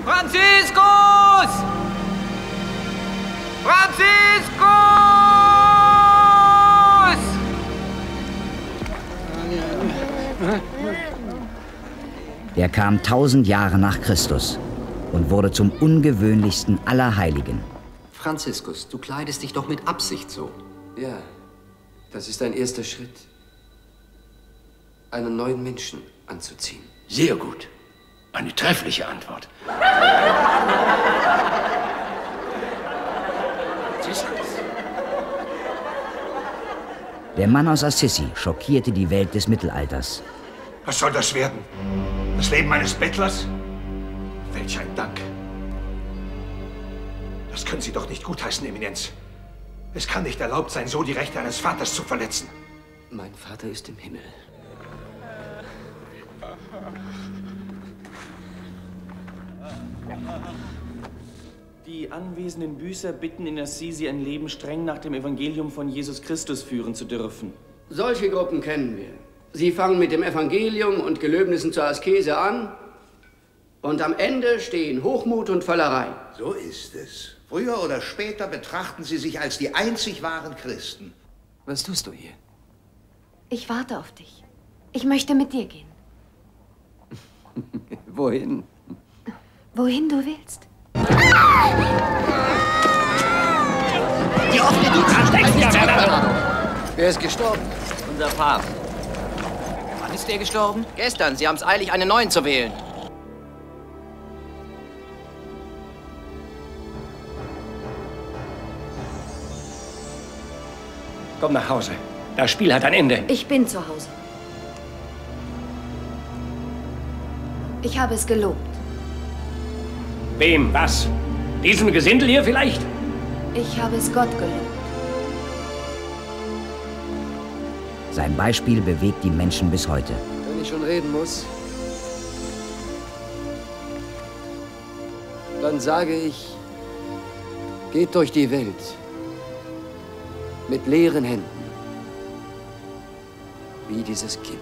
Franziskus! Franziskus! Er kam 1000 Jahre nach Christus und wurde zum ungewöhnlichsten aller Heiligen. Franziskus, du kleidest dich doch mit Absicht so. Ja, das ist ein erster Schritt, einen neuen Menschen anzuziehen. Sehr gut. Eine treffliche Antwort. Der Mann aus Assisi schockierte die Welt des Mittelalters. Was soll das werden? Das Leben eines Bettlers? Welch ein Dank. Das können Sie doch nicht gutheißen, Eminenz. Es kann nicht erlaubt sein, so die Rechte eines Vaters zu verletzen. Mein Vater ist im Himmel. Die anwesenden Büßer bitten in Assisi, ein Leben streng nach dem Evangelium von Jesus Christus führen zu dürfen. Solche Gruppen kennen wir. Sie fangen mit dem Evangelium und Gelöbnissen zur Askese an und am Ende stehen Hochmut und Völlerei. So ist es. Früher oder später betrachten sie sich als die einzig wahren Christen. Was tust du hier? Ich warte auf dich. Ich möchte mit dir gehen. Wohin? Wohin du willst. Die offene Dienst. Wer ist gestorben? Unser Papst. Wann ist der gestorben? Gestern. Sie haben es eilig, einen neuen zu wählen. Komm nach Hause. Das Spiel hat ein Ende. Ich bin zu Hause. Ich habe es gelobt. Wem? Was? Diesem Gesindel hier vielleicht? Ich habe es Gott gelobt. Sein Beispiel bewegt die Menschen bis heute. Wenn ich schon reden muss, dann sage ich, geht durch die Welt mit leeren Händen, wie dieses Kind.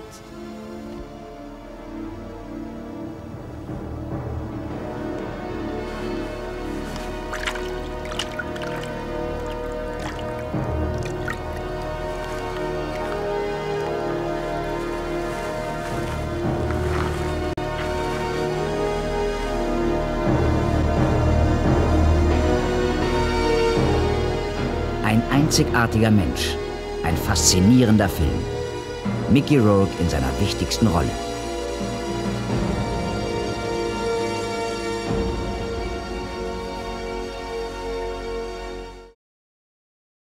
Ein einzigartiger Mensch, ein faszinierender Film. Mickey Rourke in seiner wichtigsten Rolle.